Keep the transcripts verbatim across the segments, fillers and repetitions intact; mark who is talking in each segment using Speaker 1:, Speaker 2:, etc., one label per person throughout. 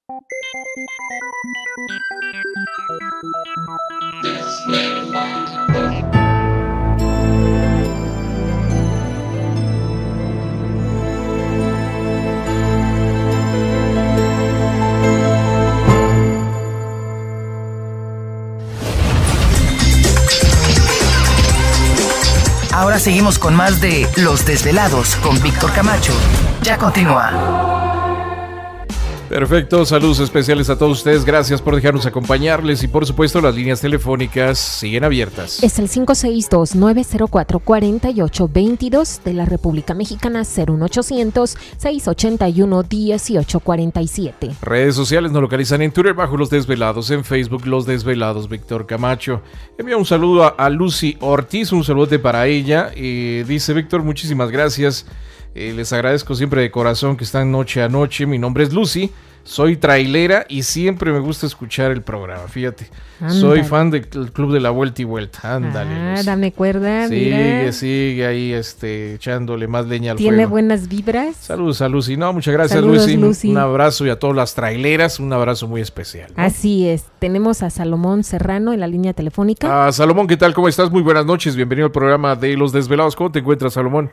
Speaker 1: Ahora seguimos con más de Los Desvelados con Víctor Camacho. Ya continúa.
Speaker 2: Perfecto, saludos especiales a todos ustedes, gracias por dejarnos acompañarles y por supuesto las líneas telefónicas siguen abiertas.
Speaker 3: Es el cinco seis dos, nueve cero cuatro, cuatro ocho dos dos de la República Mexicana, cero uno ochocientos, seiscientos ochenta y uno, dieciocho cuarenta y siete.
Speaker 2: Redes sociales nos localizan en Twitter bajo Los Desvelados, en Facebook Los Desvelados Víctor Camacho. Envía un saludo a, a Lucy Ortiz, un saludote para ella, eh, dice Víctor, muchísimas gracias. Eh, les agradezco siempre de corazón que están noche a noche. Mi nombre es Lucy, soy trailera y siempre me gusta escuchar el programa. Fíjate, Ándale. Soy fan del Club de la Vuelta y Vuelta. Ándale.
Speaker 3: Ah,
Speaker 2: Lucy.
Speaker 3: dame cuerda,
Speaker 2: Sigue,
Speaker 3: mira.
Speaker 2: sigue ahí este, echándole más leña al
Speaker 3: ¿Tiene
Speaker 2: fuego.
Speaker 3: buenas vibras?
Speaker 2: Saludos a Lucy. No, muchas gracias,
Speaker 3: Saludos,
Speaker 2: Lucy.
Speaker 3: Lucy.
Speaker 2: Un abrazo y a todas las traileras, un abrazo muy especial, ¿no?
Speaker 3: Así es. Tenemos a Salomón Serrano en la línea telefónica.
Speaker 2: Ah, Salomón, ¿qué tal? ¿Cómo estás? Muy buenas noches. Bienvenido al programa de Los Desvelados. ¿Cómo te encuentras, Salomón?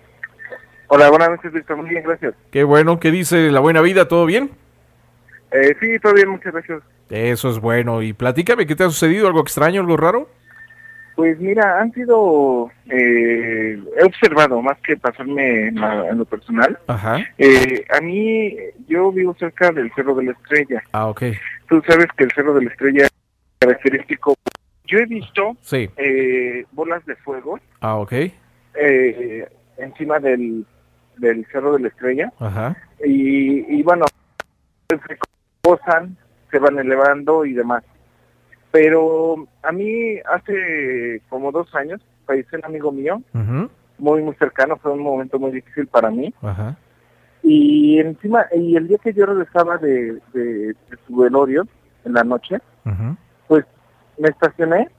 Speaker 4: Hola, buenas noches, Víctor. Muy bien, gracias.
Speaker 2: Qué bueno. ¿Qué dice la buena vida? ¿Todo bien?
Speaker 4: Eh, sí, todo bien, muchas gracias.
Speaker 2: Eso es bueno. Y platícame, ¿qué te ha sucedido? ¿Algo extraño, algo raro?
Speaker 4: Pues mira, han sido, eh, he observado, más que pasarme en, la- en lo personal,
Speaker 2: Ajá.
Speaker 4: eh, a mí, yo vivo cerca del Cerro de la Estrella.
Speaker 2: Ah, ok.
Speaker 4: Tú sabes que el Cerro de la Estrella es característico. Yo he visto
Speaker 2: Sí.
Speaker 4: eh, bolas de fuego
Speaker 2: Ah, ok.
Speaker 4: eh, encima del, del Cerro de la Estrella
Speaker 2: Ajá.
Speaker 4: y, y bueno, se posan, se van elevando y demás. Pero a mí hace como dos años falleció un amigo mío,
Speaker 2: Ujú.
Speaker 4: muy muy cercano, fue un momento muy difícil para mí.
Speaker 2: Ajá.
Speaker 4: Y encima, y el día que yo regresaba de, de, de su velorio, en la noche,
Speaker 2: Ujú.
Speaker 4: pues me estacioné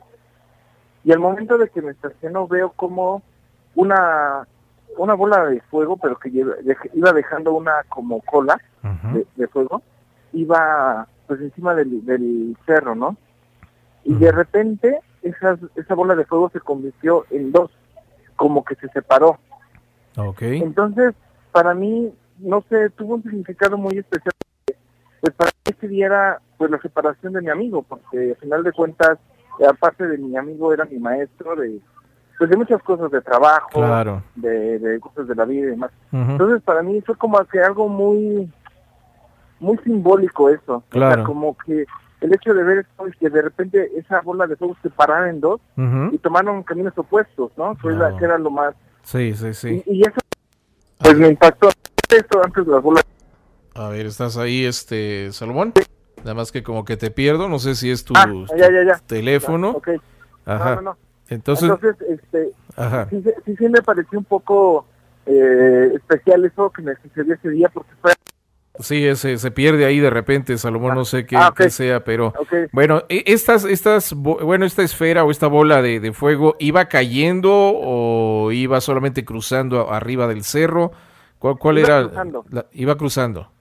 Speaker 4: y al momento de que me estaciono veo como una una bola de fuego, pero que lleva- dej- iba dejando una como cola
Speaker 2: Ujú.
Speaker 4: de, de fuego, iba pues encima del, del cerro, ¿no? Y de
Speaker 2: Ujú.
Speaker 4: repente esas, esa bola de fuego se convirtió en dos, como que se separó.
Speaker 2: Ok.
Speaker 4: Entonces, para mí, no sé, tuvo un significado muy especial. Pues para mí ese día era pues la separación de mi amigo, porque al final de cuentas, aparte de mi amigo, era mi maestro de pues de muchas cosas, de trabajo,
Speaker 2: Claro.
Speaker 4: de, de cosas de la vida y demás.
Speaker 2: Ujú.
Speaker 4: Entonces, para mí fue como que algo muy muy simbólico eso. O
Speaker 2: Claro.
Speaker 4: sea, como que el hecho de ver esto y que de repente esa bola de fuego se parara en dos
Speaker 2: Ujú.
Speaker 4: y tomaron caminos opuestos, ¿no? Fue la-
Speaker 2: No.
Speaker 4: que era lo más...
Speaker 2: Sí, sí, sí.
Speaker 4: Y, y eso pues me impactó. Esto antes de las bolas.
Speaker 2: A ver, ¿estás ahí, este, Salomón? Nada más que como que te pierdo, no sé si es tu,
Speaker 4: Ah, ya, ya, ya.
Speaker 2: teléfono.
Speaker 4: Ok.
Speaker 2: Ajá.
Speaker 4: No, no, no.
Speaker 2: Entonces,
Speaker 4: Entonces, este,
Speaker 2: ajá.
Speaker 4: sí, sí, sí, sí me pareció un poco eh, especial eso que me sucedió ese día porque fue...
Speaker 2: Sí, ese, se pierde ahí de repente, Salomón, no sé qué,
Speaker 4: Ah, ok.
Speaker 2: qué sea, pero
Speaker 4: Ok.
Speaker 2: bueno, e- estas, estas, bo- bueno, esta esfera o esta bola de, de fuego, ¿iba cayendo o iba solamente cruzando a- arriba del cerro? ¿Cuál, cuál
Speaker 4: Iba
Speaker 2: era?
Speaker 4: cruzando.
Speaker 2: La- iba cruzando,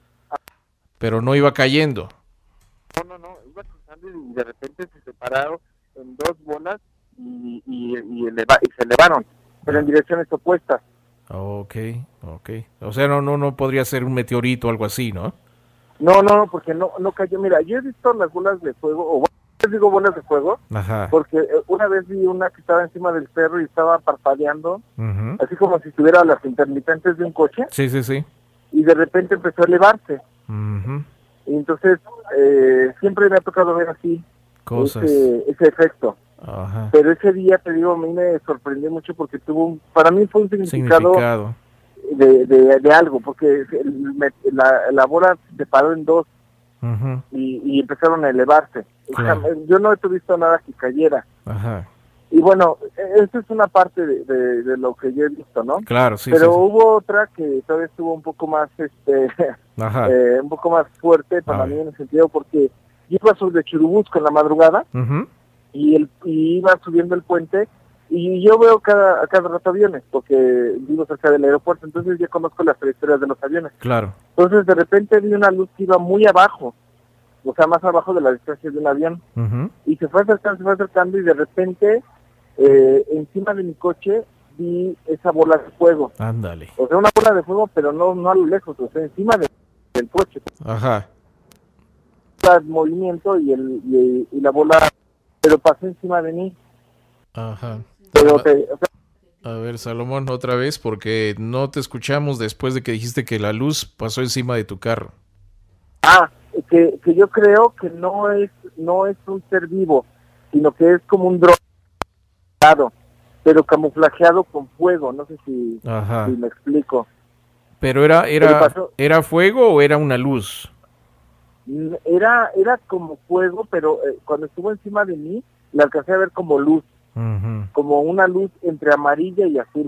Speaker 2: pero no iba cayendo.
Speaker 4: No, no, no, iba cruzando y de repente se separaron en dos bolas y, y, y, eleva- y se elevaron, pero en direcciones opuestas.
Speaker 2: Ok, ok. O sea, no, no, no podría ser un meteorito o algo así, ¿no?
Speaker 4: No, no, no, porque no, no cayó. Mira, yo he visto las bolas de fuego, o bueno, les digo bolas de fuego,
Speaker 2: Ajá.
Speaker 4: porque eh, una vez vi una que estaba encima del cerro y estaba parpadeando,
Speaker 2: Ujú.
Speaker 4: así como si estuviera a las intermitentes de un coche,
Speaker 2: Sí, sí, sí.
Speaker 4: y de repente empezó a elevarse.
Speaker 2: Ujú.
Speaker 4: Y entonces, eh, siempre me ha tocado ver así
Speaker 2: Cosas.
Speaker 4: ese, ese efecto.
Speaker 2: Ajá.
Speaker 4: Pero ese día, te digo, a mí me sorprendió mucho porque tuvo, un, para mí fue un significado,
Speaker 2: Significado.
Speaker 4: de, de, de algo, porque el- me- la, la bola se paró en dos
Speaker 2: Ujú.
Speaker 4: y, y empezaron a elevarse. O sea,
Speaker 2: Claro.
Speaker 4: yo no he visto nada que cayera.
Speaker 2: Ajá.
Speaker 4: Y bueno, esa es una parte de, de, de lo que yo he visto, ¿no?
Speaker 2: Claro, sí,
Speaker 4: Pero
Speaker 2: sí, sí.
Speaker 4: hubo otra que todavía estuvo un poco más, este,
Speaker 2: Ajá.
Speaker 4: eh, un poco más fuerte para
Speaker 2: A
Speaker 4: mí
Speaker 2: ver.
Speaker 4: en el sentido porque yo iba sobre Churubusco en la madrugada
Speaker 2: Ujú.
Speaker 4: y, el, y iba subiendo el puente Y yo veo cada, a cada rato aviones, porque vivo cerca del aeropuerto, entonces ya conozco las trayectorias de los aviones.
Speaker 2: Claro.
Speaker 4: Entonces de repente vi una luz que iba muy abajo, o sea, más abajo de la distancia de un avión.
Speaker 2: Uh-huh.
Speaker 4: Y se fue acercando, se fue acercando, y de repente, eh, encima de mi coche, vi esa bola de fuego.
Speaker 2: Ándale.
Speaker 4: O sea, una bola de fuego, pero no, no a lo lejos, o sea, encima de, del coche.
Speaker 2: Ajá.
Speaker 4: El movimiento y, el, y, y la bola, pero pasó encima de mí.
Speaker 2: Ajá.
Speaker 4: Pero te, o sea,
Speaker 2: A ver, Salomón, otra vez, porque no te escuchamos después de que dijiste que la luz pasó encima de tu carro.
Speaker 4: Ah, que, que yo creo que no es no es un ser vivo, sino que es como un dron, pero camuflajeado con fuego. No sé si,
Speaker 2: Ajá.
Speaker 4: si me explico.
Speaker 2: Pero era era
Speaker 4: Pero pasó-
Speaker 2: era fuego o era una luz.
Speaker 4: Era era como fuego, pero eh, cuando estuvo encima de mí, la alcancé a ver como luz,
Speaker 2: Uh-huh.
Speaker 4: como una luz entre amarilla y azul.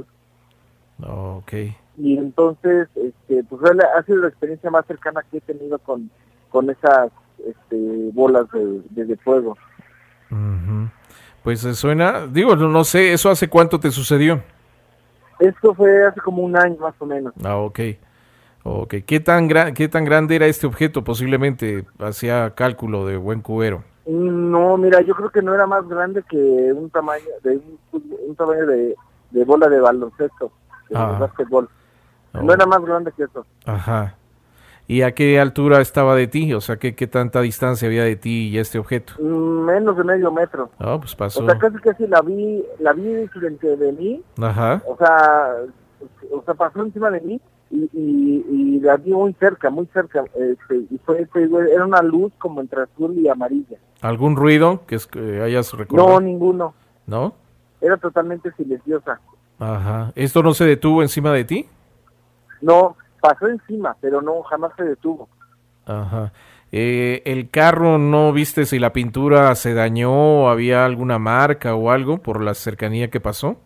Speaker 2: Oh, okay.
Speaker 4: Y entonces, este, pues ha sido la experiencia más cercana que he tenido con, con esas este, bolas de, de, de fuego.
Speaker 2: Uh-huh. Pues eh, suena, digo, no, no sé, ¿eso hace cuánto te sucedió?
Speaker 4: Esto fue hace como un año más o menos.
Speaker 2: Ah, ok. Ok. ¿Qué tan, gran, qué tan grande era este objeto? Posiblemente hacía cálculo de buen cubero.
Speaker 4: No, mira, yo creo que no era más grande que un tamaño de un, un tamaño de, de bola de baloncesto, de
Speaker 2: Ah.
Speaker 4: básquetbol.
Speaker 2: Oh.
Speaker 4: No era más grande que eso.
Speaker 2: Ajá. ¿Y a qué altura estaba de ti? O sea, ¿qué, qué tanta distancia había de ti y este objeto?
Speaker 4: Mm, Menos de medio metro.
Speaker 2: Ah, pues pasó.
Speaker 4: O sea, casi casi la vi, la vi frente de mí.
Speaker 2: Ajá.
Speaker 4: O sea, o sea, pasó encima de mí y, y, y la vi muy cerca, muy cerca. Este, y fue, fue, era una luz como entre azul y amarilla.
Speaker 2: ¿Algún ruido que, es, que hayas recordado?
Speaker 4: No, ninguno.
Speaker 2: ¿No?
Speaker 4: Era totalmente silenciosa.
Speaker 2: Ajá. ¿Esto no se detuvo encima de ti?
Speaker 4: No, pasó encima, pero no, jamás se detuvo.
Speaker 2: Ajá. Eh, ¿el carro no viste si la pintura se dañó o había alguna marca o algo por la cercanía que pasó?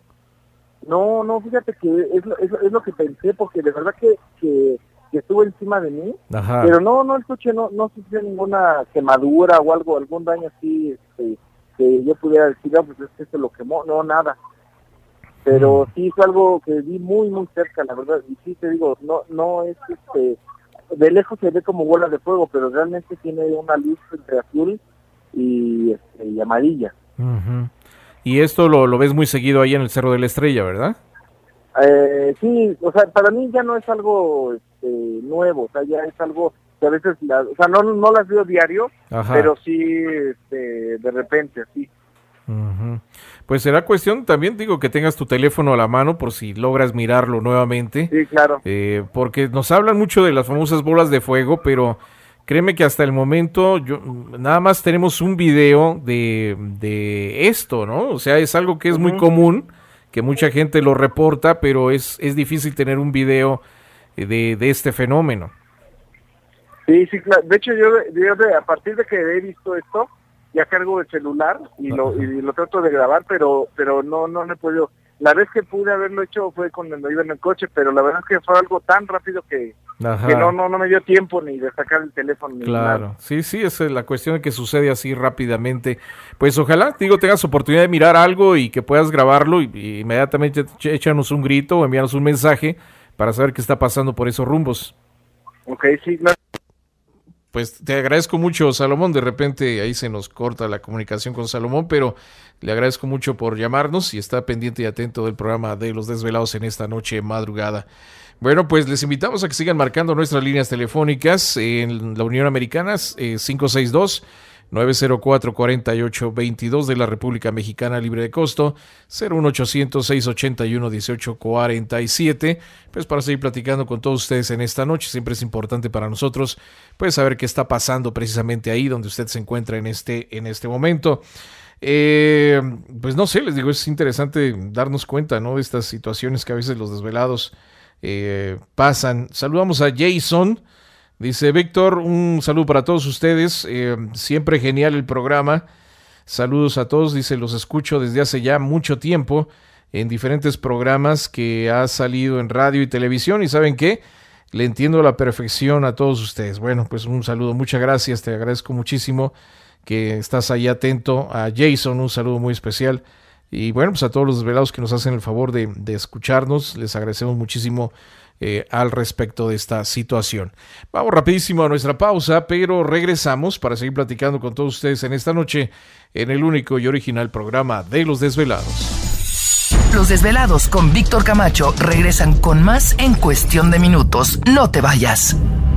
Speaker 4: No, no, fíjate que es lo, es, lo- es lo que pensé, porque de verdad que, que, que estuvo encima de mí,
Speaker 2: Ajá.
Speaker 4: pero no, no, el coche no, no sufrió ninguna quemadura o algo, algún daño así, este, que yo pudiera decir, ah, pues es que esto lo quemó, no, nada. Pero
Speaker 2: Mm.
Speaker 4: sí fue algo que vi muy, muy cerca, la verdad, y sí te digo, no, no es, este, de lejos se ve como bola de fuego, pero realmente tiene una luz entre azul y, este, y amarilla.
Speaker 2: Ujú. Y esto lo, lo ves muy seguido ahí en el Cerro de la Estrella, ¿verdad?
Speaker 4: Eh, sí, o sea, para mí ya no es algo este, nuevo, o sea, ya es algo que a veces, la, o sea, no, no las veo diario,
Speaker 2: Ajá.
Speaker 4: pero sí este, de repente, así.
Speaker 2: Ujú. Pues será cuestión también, digo, que tengas tu teléfono a la mano por si logras mirarlo nuevamente.
Speaker 4: Sí, claro.
Speaker 2: Eh, porque nos hablan mucho de las famosas bolas de fuego, pero créeme que hasta el momento yo nada más tenemos un video de, de esto, ¿no? O sea, es algo que es muy
Speaker 4: Ujú.
Speaker 2: común, que mucha gente lo reporta, pero es, es difícil tener un video de, de este fenómeno.
Speaker 4: Sí, sí, claro. De hecho, yo, yo de- a partir de que he visto esto, ya cargo el celular y lo, y lo trato de grabar, pero pero no no no he podido. La vez que pude haberlo hecho fue cuando iba en el coche, pero la verdad es que fue algo tan rápido que,
Speaker 2: Ajá.
Speaker 4: que no, no no me dio tiempo ni de sacar el teléfono. Ni
Speaker 2: Claro,
Speaker 4: nada.
Speaker 2: sí, sí, esa es la cuestión de que sucede así rápidamente. Pues ojalá, digo, tengas oportunidad de mirar algo y que puedas grabarlo y, y inmediatamente ch- échanos un grito o envíanos un mensaje para saber qué está pasando por esos rumbos.
Speaker 4: Ok, sí, claro.
Speaker 2: Pues te agradezco mucho, Salomón. De repente ahí se nos corta la comunicación con Salomón, pero le agradezco mucho por llamarnos y está pendiente y atento del programa de Los Desvelados en esta noche madrugada. Bueno, pues les invitamos a que sigan marcando nuestras líneas telefónicas en la Unión Americana, eh, cinco seis dos, nueve cero cuatro, cuatro ocho dos dos de la República Mexicana libre de costo, cero uno ochocientos, seiscientos ochenta y uno, dieciocho cuarenta y siete, pues para seguir platicando con todos ustedes en esta noche. Siempre es importante para nosotros pues saber qué está pasando precisamente ahí donde usted se encuentra en este, en este momento. Eh, pues no sé, les digo, es interesante darnos cuenta, ¿no?, de estas situaciones que a veces los desvelados eh, pasan. Saludamos a Jason. Dice: Víctor, un saludo para todos ustedes, eh, siempre genial el programa, saludos a todos, dice, los escucho desde hace ya mucho tiempo en diferentes programas que ha salido en radio y televisión y ¿saben qué? Le entiendo a la perfección a todos ustedes. Bueno, pues un saludo, muchas gracias, te agradezco muchísimo que estás ahí atento. A Jason, un saludo muy especial Y bueno, pues a todos los desvelados que nos hacen el favor de, de escucharnos, les agradecemos muchísimo eh, al respecto de esta situación. Vamos rapidísimo a nuestra pausa, pero regresamos para seguir platicando con todos ustedes en esta noche en el único y original programa de Los Desvelados.
Speaker 1: Los Desvelados con Víctor Camacho regresan con más en cuestión de minutos. No te vayas.